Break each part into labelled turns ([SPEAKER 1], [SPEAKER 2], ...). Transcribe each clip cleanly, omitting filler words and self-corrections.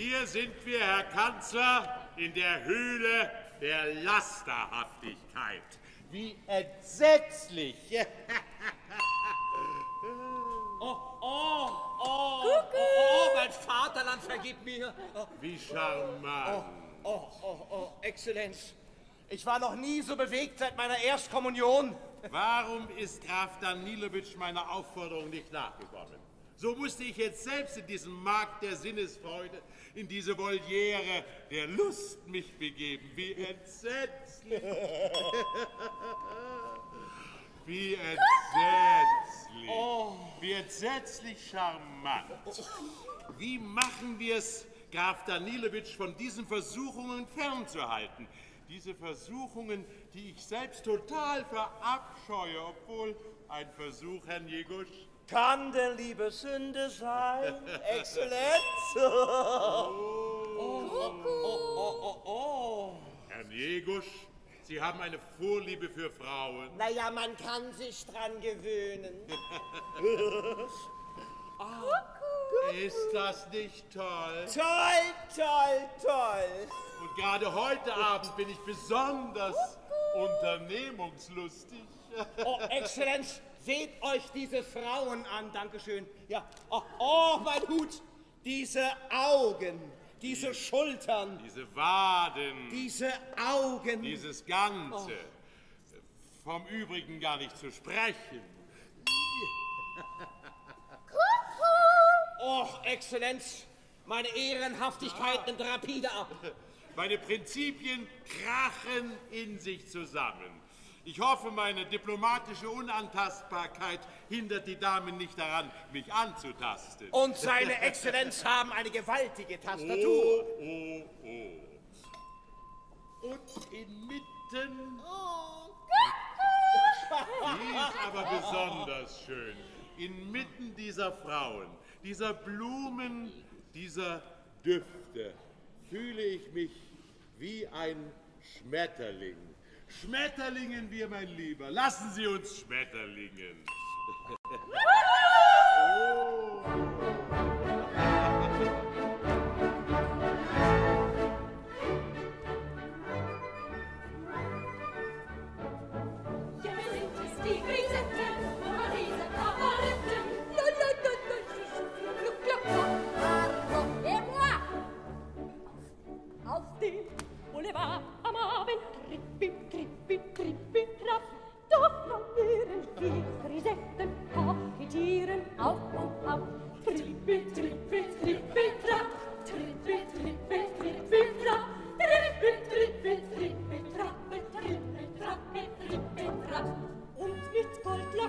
[SPEAKER 1] Hier sind wir, Herr Kanzler, in der Höhle der Lasterhaftigkeit. Wie entsetzlich!
[SPEAKER 2] Mein Vaterland, vergib mir!
[SPEAKER 1] Wie charmant!
[SPEAKER 2] Exzellenz, ich war noch nie so bewegt seit meiner Erstkommunion.
[SPEAKER 1] Warum ist Graf Danilowitsch meiner Aufforderung nicht nachgekommen? So musste ich jetzt selbst in diesen Markt der Sinnesfreude, in diese Voliere der Lust mich begeben. Wie entsetzlich! Wie entsetzlich! Wie entsetzlich charmant! Wie machen wir es, Graf Danilowitsch von diesen Versuchungen fernzuhalten? Diese Versuchungen, die ich selbst total verabscheue, obwohl ein Versuch, Herrn Jegusch.
[SPEAKER 2] Kann denn Liebe Sünde sein, Exzellenz?
[SPEAKER 1] Herr Jegusch, Sie haben eine Vorliebe für Frauen.
[SPEAKER 2] Naja, man kann sich dran gewöhnen.
[SPEAKER 1] Ist das nicht toll?
[SPEAKER 2] Toll!
[SPEAKER 1] Und gerade heute Abend bin ich besonders unternehmungslustig.
[SPEAKER 2] Exzellenz, seht euch diese Frauen an, Dankeschön. Ja, mein Hut, diese Augen, diese Schultern.
[SPEAKER 1] Diese Waden.
[SPEAKER 2] Diese Augen.
[SPEAKER 1] Dieses Ganze. Vom Übrigen gar nicht zu sprechen.
[SPEAKER 2] Exzellenz, meine Ehrenhaftigkeit nimmt rapide ab.
[SPEAKER 1] Meine Prinzipien krachen in sich zusammen. Ich hoffe, meine diplomatische Unantastbarkeit hindert die Damen nicht daran, mich anzutasten.
[SPEAKER 2] Und seine Exzellenz haben eine gewaltige Tastatur.
[SPEAKER 1] Und inmitten... Die ist aber besonders schön. Inmitten dieser Frauen, dieser Blumen, dieser Düfte fühle ich mich wie ein Schmetterling. Schmetterlingen wir, mein Lieber. Lassen Sie uns Schmetterlingen.
[SPEAKER 3] Boulevard am Abend, trippi, trapp, doch von ihren vier Frisetten kokettieren auf und ab. Trippi, trapp, trapp, und mit Gold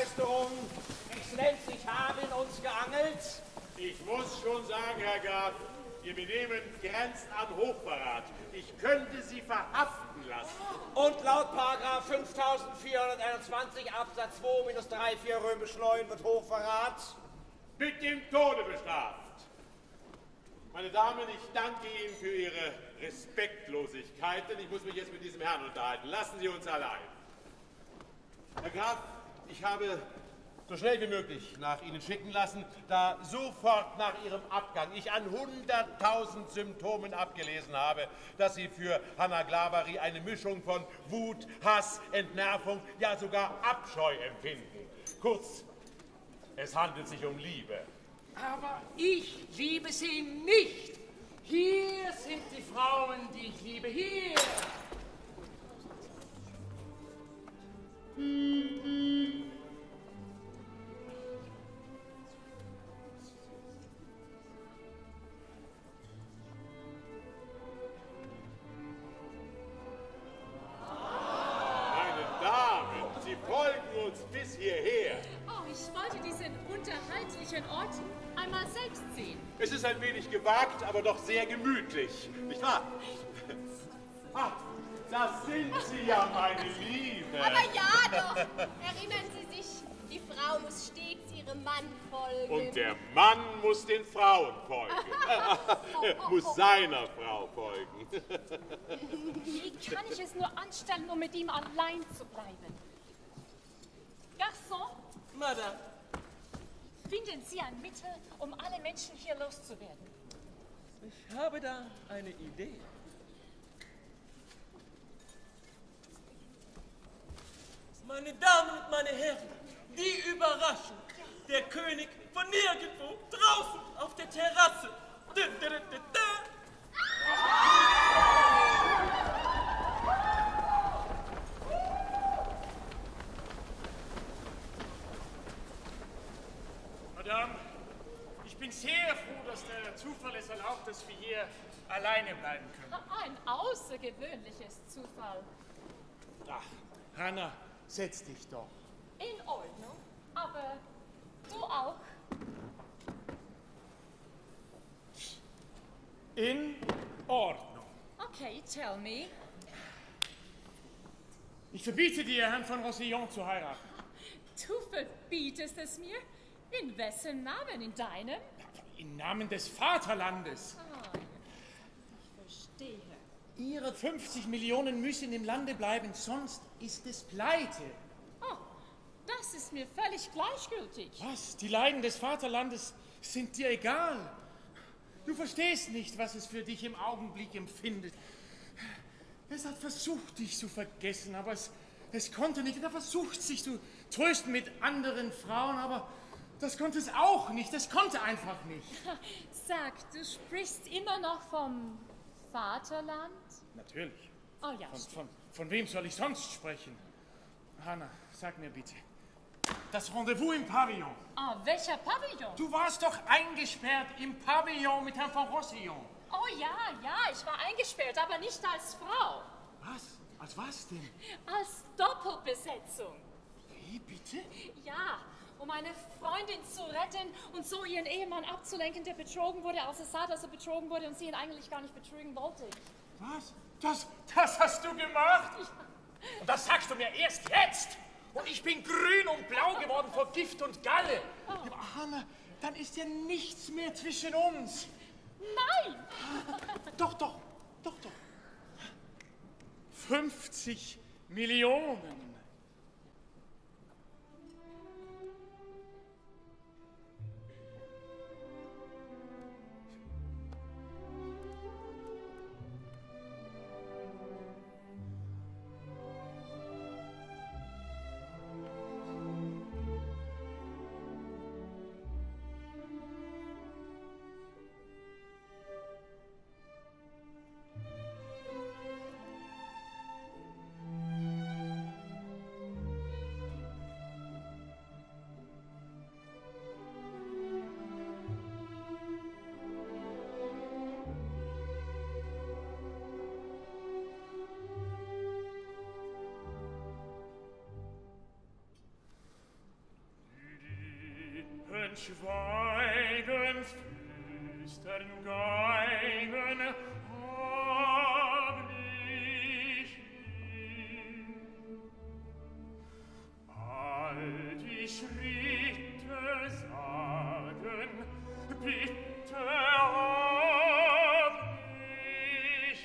[SPEAKER 2] Begeisterung. Exzellenz, ich habe in uns geangelt.
[SPEAKER 1] Ich muss schon sagen, Herr Graf, Ihr Benehmen grenzt an Hochverrat. Ich könnte Sie verhaften lassen.
[SPEAKER 2] Und laut Paragraph 5421 Absatz 2 minus 3 4 römisch 9 wird Hochverrat
[SPEAKER 1] mit dem Tode bestraft. Meine Damen, ich danke Ihnen für Ihre Respektlosigkeit, denn ich muss mich jetzt mit diesem Herrn unterhalten. Lassen Sie uns allein. Herr Graf, ich habe so schnell wie möglich nach Ihnen schicken lassen, da sofort nach Ihrem Abgang ich an 100.000 Symptomen abgelesen habe, dass Sie für Hanna Glavari eine Mischung von Wut, Hass, Entnervung, ja sogar Abscheu empfinden. Kurz, es handelt sich um Liebe.
[SPEAKER 4] Aber ich liebe sie nicht. Hier sind die Frauen, die ich liebe. Hier.
[SPEAKER 1] Meine Damen, Sie folgen uns bis hierher.
[SPEAKER 5] Oh, ich wollte diesen unterhaltlichen Ort einmal selbst sehen.
[SPEAKER 1] Es ist ein wenig gewagt, aber doch sehr gemütlich, nicht wahr? Ah, das sind Sie ja, meine Liebe.
[SPEAKER 6] Aber ja doch. Erinnern Sie sich, die Frau muss stets ihrem Mann folgen.
[SPEAKER 1] Und der Mann muss den Frauen folgen. Muss seiner Frau folgen.
[SPEAKER 5] Wie kann ich es nur anstellen, um mit ihm allein zu bleiben? Garçon,
[SPEAKER 4] Madame,
[SPEAKER 5] finden Sie ein Mittel, um alle Menschen hier loszuwerden?
[SPEAKER 4] ich habe da eine Idee. Meine Damen und meine Herren, die Überraschung. Der König von nirgendwo, draußen auf der Terrasse. Dü, dü, dü, dü, dü.
[SPEAKER 7] Madame, ich bin sehr froh, dass der Zufall es erlaubt, dass wir hier alleine bleiben können.
[SPEAKER 5] Ein außergewöhnliches Zufall.
[SPEAKER 7] Ach, Hanna, setz dich doch.
[SPEAKER 5] In Ordnung, aber du auch.
[SPEAKER 7] In Ordnung.
[SPEAKER 5] Okay, tell me.
[SPEAKER 7] Ich verbiete dir, Herrn von Roussillon zu heiraten.
[SPEAKER 5] Du verbietest es mir? In wessen Namen? In deinem?
[SPEAKER 7] Im Namen des Vaterlandes.
[SPEAKER 5] Ah, ich verstehe.
[SPEAKER 7] Ihre 50 Millionen müssen im Lande bleiben, sonst ist es pleite.
[SPEAKER 5] Oh, das ist mir völlig gleichgültig.
[SPEAKER 7] Was? Die Leiden des Vaterlandes sind dir egal? Du verstehst nicht, was es für dich im Augenblick empfindet. Es hat versucht, dich zu vergessen, aber es konnte nicht. Er versucht, sich zu trösten mit anderen Frauen, aber das konnte es auch nicht. Es konnte einfach nicht.
[SPEAKER 5] Sag, du sprichst immer noch vom Vaterland?
[SPEAKER 7] Natürlich.
[SPEAKER 5] Oh ja,
[SPEAKER 7] Von wem soll ich sonst sprechen? Hanna, sag mir bitte. Das Rendezvous im Pavillon.
[SPEAKER 5] Ah, welcher Pavillon?
[SPEAKER 7] Du warst doch eingesperrt im Pavillon mit Herrn von Roussillon.
[SPEAKER 5] Oh ja, ich war eingesperrt, aber nicht als Frau.
[SPEAKER 7] Was? Als was denn?
[SPEAKER 5] Als Doppelbesetzung.
[SPEAKER 7] Wie, bitte?
[SPEAKER 5] Ja, um eine Freundin zu retten und so ihren Ehemann abzulenken, der betrogen wurde, als er sah, dass er betrogen wurde und sie ihn eigentlich gar nicht betrügen wollte.
[SPEAKER 7] Was? Das hast du gemacht? Und das sagst du mir erst jetzt? Und ich bin grün und blau geworden vor Gift und Galle.
[SPEAKER 5] Oh.
[SPEAKER 7] Ja, aber Hanna, dann ist ja nichts mehr zwischen uns.
[SPEAKER 5] Nein!
[SPEAKER 7] Doch. 50 Millionen. Schweigens, Flüstern, Geigen, hab ich lieb. All die Schritte sagen, bitte hab ich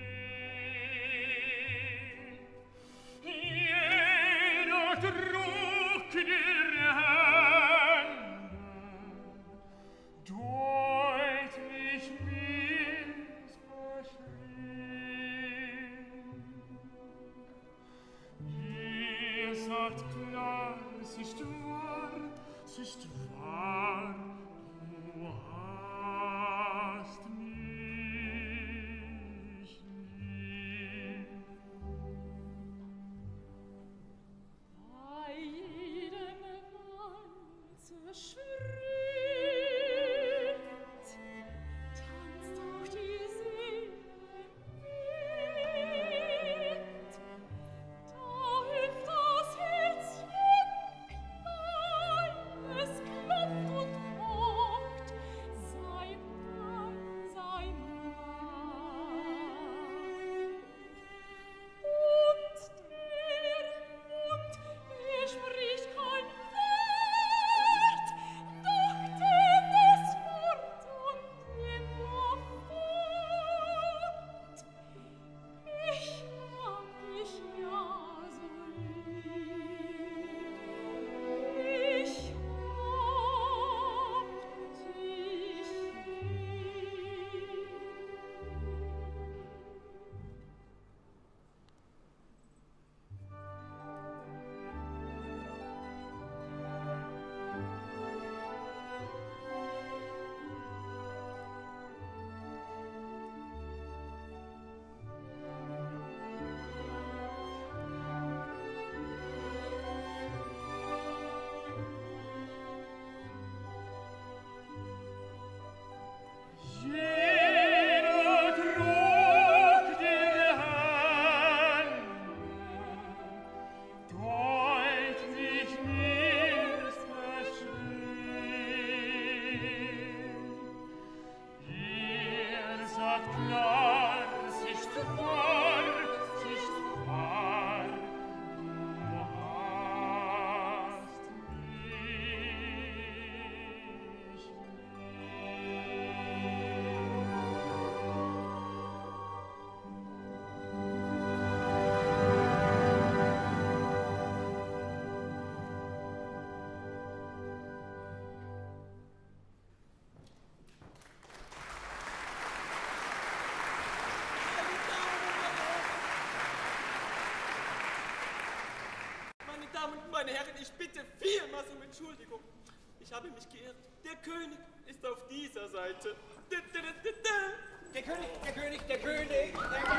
[SPEAKER 7] lieb. Jeder Druck der Hände deutlich mir's verschrieb. Ihr sagt klar, es ist wahr, es ist wahr, du hast mich lieb.
[SPEAKER 5] Bei jedem Walzerschritt tanzt auch die Seele mit. Da hilft das Herzchen klein, es klopft und pocht, sei Mann, sei Mann. Und der Mund, er spricht kein Wort, doch denn es fort und immer fort. Ich hab dich ja so lieb, ich hab dich lieb.
[SPEAKER 7] Jeder Druck der Hände deutlich mir's verschrieb. Ihr sagt klar, es ist wahr, es ist wahr, du hast mich lieb.
[SPEAKER 4] Meine Damen und meine Herren, ich bitte vielmals um Entschuldigung. Ich habe mich geirrt. Der König ist auf dieser Seite.
[SPEAKER 2] Der König, der König, der König.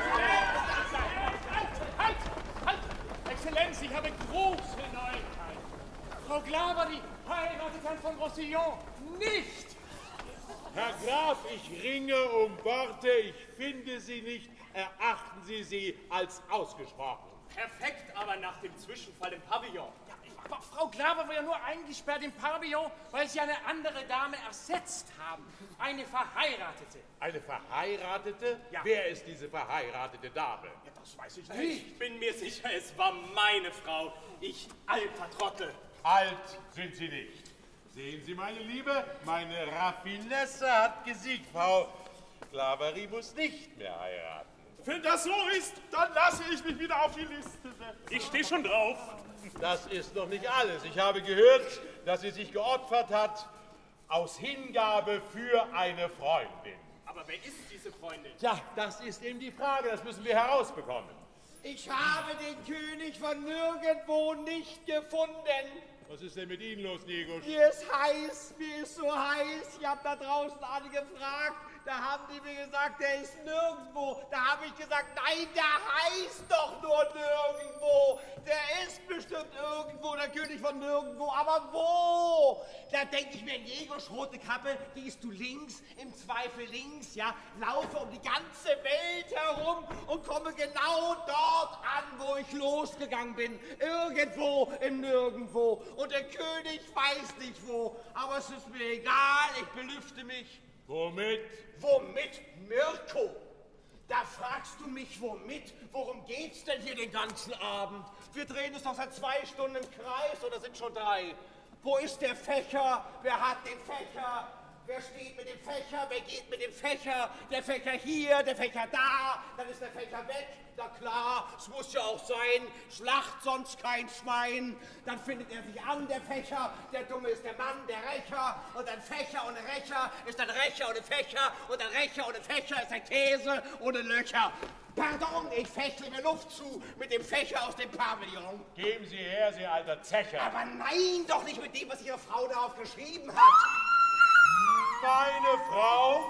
[SPEAKER 7] Halt! Exzellenz, ich habe große Neuigkeiten. Frau Glavery heiratet Herrn von Roussillon nicht.
[SPEAKER 1] Herr Graf, ich ringe um Worte, ich finde sie nicht. Erachten Sie sie als ausgesprochen.
[SPEAKER 8] Perfekt, aber nach dem Zwischenfall im Pavillon.
[SPEAKER 7] Aber Frau Glaver war ja nur eingesperrt im Pavillon, weil sie eine andere Dame ersetzt haben. Eine Verheiratete.
[SPEAKER 1] Eine Verheiratete?
[SPEAKER 7] Ja.
[SPEAKER 1] Wer ist diese verheiratete Dame?
[SPEAKER 7] Ja, das weiß ich
[SPEAKER 8] Ich bin mir sicher, es war meine Frau. Ich alter Trottel.
[SPEAKER 1] Alt sind Sie nicht. Sehen Sie, meine Liebe, meine Raffinesse hat gesiegt. Frau Glavery muss nicht mehr heiraten.
[SPEAKER 7] Wenn das so ist, dann lasse ich mich wieder auf die Liste setzen. Ich stehe schon drauf.
[SPEAKER 1] Das ist noch nicht alles. Ich habe gehört, dass sie sich geopfert hat aus Hingabe für eine Freundin.
[SPEAKER 8] Aber wer ist diese Freundin?
[SPEAKER 1] Ja, das ist eben die Frage. Das müssen wir herausbekommen.
[SPEAKER 2] Ich habe den König von nirgendwo nicht gefunden.
[SPEAKER 1] Was ist denn mit Ihnen los, Negusch?
[SPEAKER 2] Mir ist heiß, mir ist so heiß. Ich habe da draußen alle gefragt. Da haben die mir gesagt, der ist nirgendwo. Da habe ich gesagt, nein, der heißt doch nur nirgendwo. Der ist bestimmt irgendwo, der König von nirgendwo. Aber wo? Da Da denke ich mir, Jägers rote Kappe, gehst du links, im Zweifel links, ja, laufe um die ganze Welt herum und komme genau dort an, wo ich losgegangen bin. Irgendwo im Nirgendwo. Und der König weiß nicht wo. Aber es ist mir egal, ich belüfte mich.
[SPEAKER 1] Womit?
[SPEAKER 2] Womit, Mirko? Da fragst du mich, womit? Worum geht's denn hier den ganzen Abend? Wir drehen es doch seit 2 Stunden im Kreis, oder sind schon 3? Wo ist der Fächer? Wer hat den Fächer? Wer steht mit dem Fächer? Wer geht mit dem Fächer? Der Fächer hier, der Fächer da, dann ist der Fächer weg. Na klar, es muss ja auch sein, Schlacht sonst kein Schwein. Dann findet er sich an, der Fächer, der Dumme ist der Mann, der Rächer. Und ein Fächer ohne Rächer ist ein Rächer ohne Fächer. Und ein Rächer ohne Fächer ist ein Käse ohne Löcher. Pardon, ich fächle mir Luft zu mit dem Fächer aus dem Pavillon.
[SPEAKER 1] Geben Sie her, Sie alter Zecher.
[SPEAKER 2] Aber nein, doch nicht mit dem, was Ihre Frau darauf geschrieben hat.
[SPEAKER 1] Meine Frau?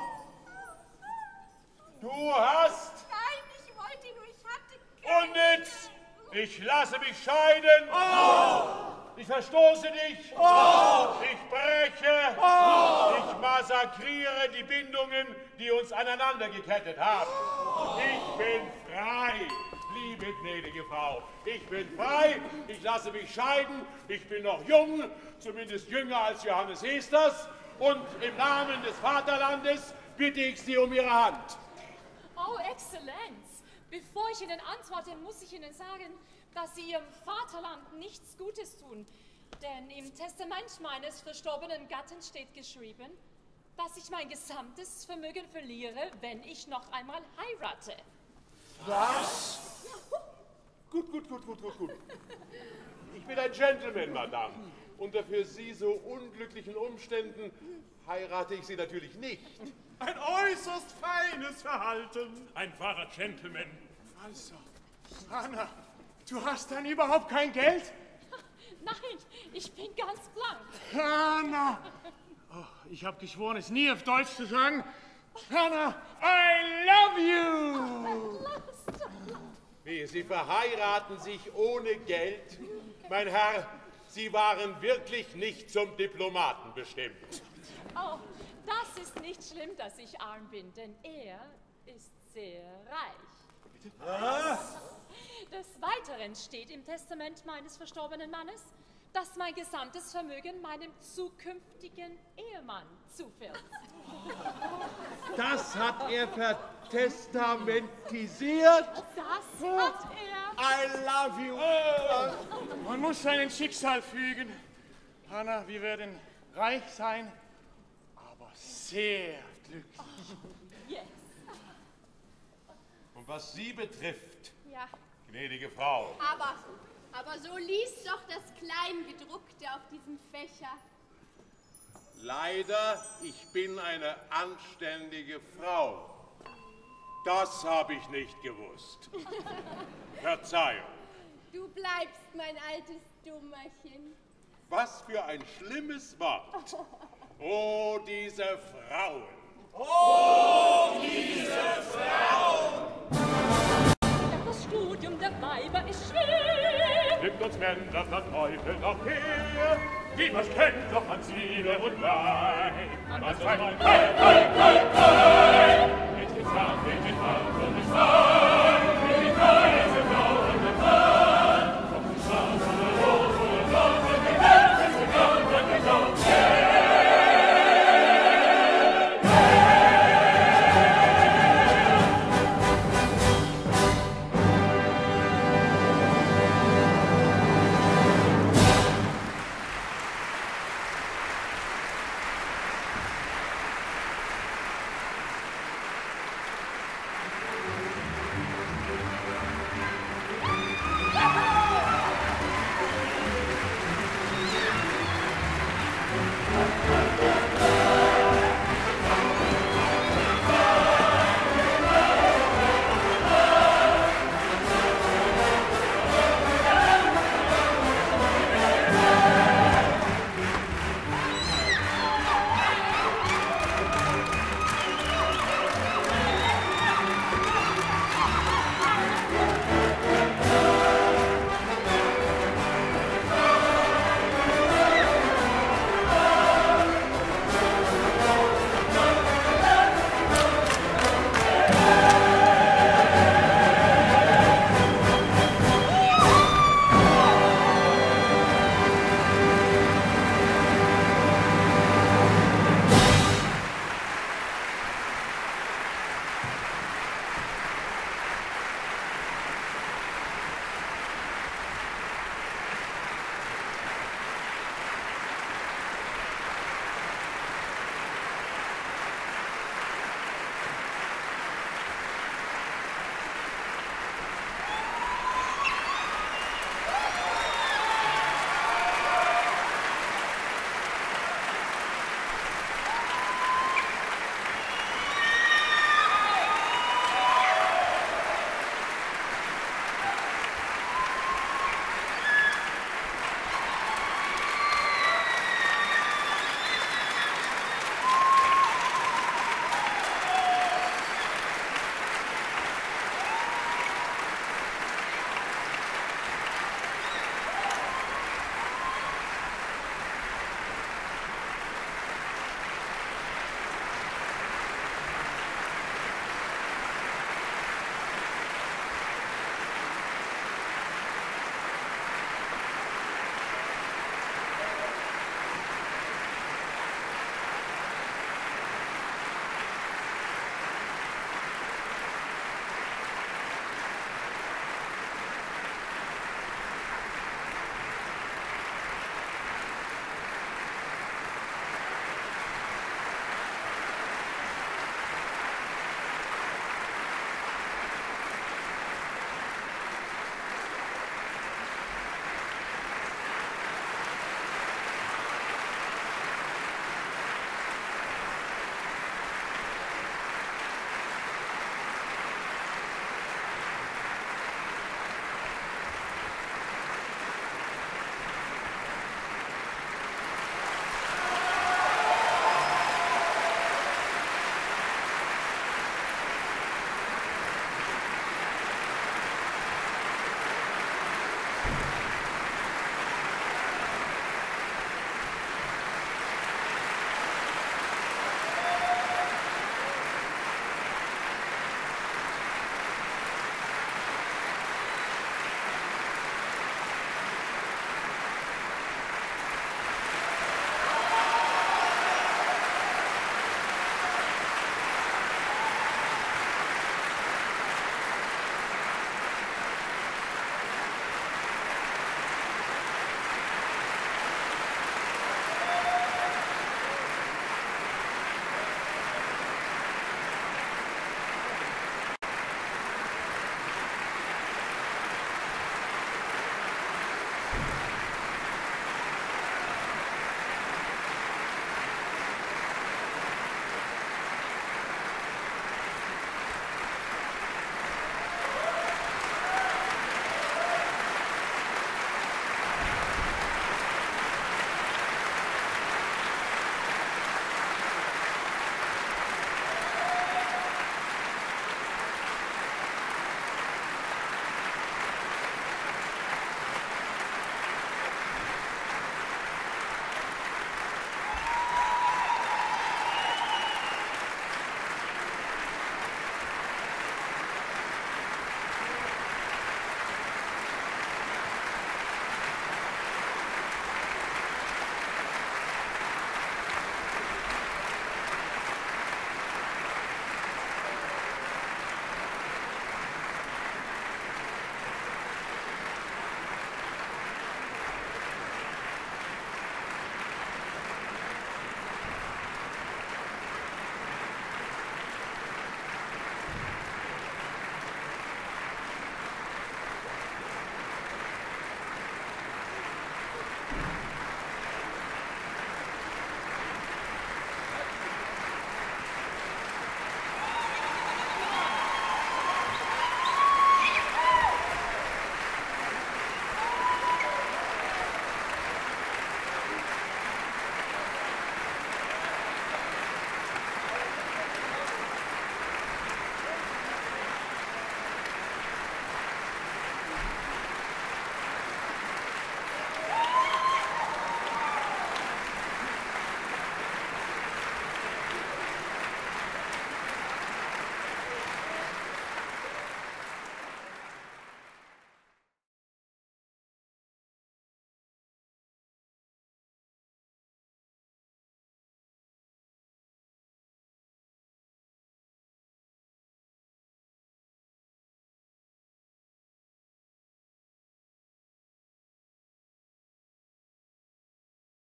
[SPEAKER 1] Du hast...
[SPEAKER 6] Nein, ich wollte nur, ich hatte
[SPEAKER 1] Unnütz! Ich lasse mich scheiden! Ich verstoße dich! Ich breche! Ich massakriere die Bindungen, die uns aneinander gekettet haben! Ich bin frei! Liebe gnädige Frau, ich bin frei, ich lasse mich scheiden, ich bin noch jung, zumindest jünger als Johannes Hesters, und im Namen des Vaterlandes bitte ich Sie um Ihre Hand.
[SPEAKER 5] Oh, Exzellenz, bevor ich Ihnen antworte, muss ich Ihnen sagen, dass Sie Ihrem Vaterland nichts Gutes tun. Denn im Testament meines verstorbenen Gatten steht geschrieben, dass ich mein gesamtes Vermögen verliere, wenn ich noch einmal heirate.
[SPEAKER 1] Was? Gut. Ich bin ein Gentleman, Madame. Unter für Sie so unglücklichen Umständen heirate ich Sie natürlich nicht.
[SPEAKER 7] Ein äußerst feines Verhalten.
[SPEAKER 8] Ein wahrer Gentleman.
[SPEAKER 7] Also, Anna, du hast dann überhaupt kein Geld?
[SPEAKER 5] Nein, ich bin ganz blank.
[SPEAKER 7] Anna! Oh, ich habe geschworen, es nie auf Deutsch zu sagen. Anna, I love you!
[SPEAKER 1] Wie, Sie verheiraten sich ohne Geld? Mein Herr, Sie waren wirklich nicht zum Diplomaten bestimmt.
[SPEAKER 5] Oh, das ist nicht schlimm, dass ich arm bin, denn er ist sehr reich.
[SPEAKER 1] Was?
[SPEAKER 5] Des Weiteren steht im Testament meines verstorbenen Mannes, dass mein gesamtes Vermögen meinem zukünftigen Ehemann zufällt.
[SPEAKER 1] Das hat er vertestamentisiert?
[SPEAKER 5] Das hat er.
[SPEAKER 2] I love you.
[SPEAKER 7] Man muss seinem Schicksal fügen. Anna, wir werden reich sein, aber sehr glücklich.
[SPEAKER 5] Yes.
[SPEAKER 1] Und was Sie betrifft,
[SPEAKER 6] Ja,
[SPEAKER 1] gnädige Frau,
[SPEAKER 6] aber so lies doch das Kleingedruckte auf diesem Fächer.
[SPEAKER 1] leider, ich bin eine anständige Frau. Das habe ich nicht gewusst. Verzeihung.
[SPEAKER 6] Du bleibst mein altes Dummerchen.
[SPEAKER 1] Was für ein schlimmes Wort. Oh, diese Frauen.
[SPEAKER 5] Das Studium der Weiber ist schwer.
[SPEAKER 8] Nimmt uns Männer der Teufel noch her, die was kennt doch an Ziele und Wein. An was ein Hey! Nicht ins Land, nicht ins Land und ins Wein.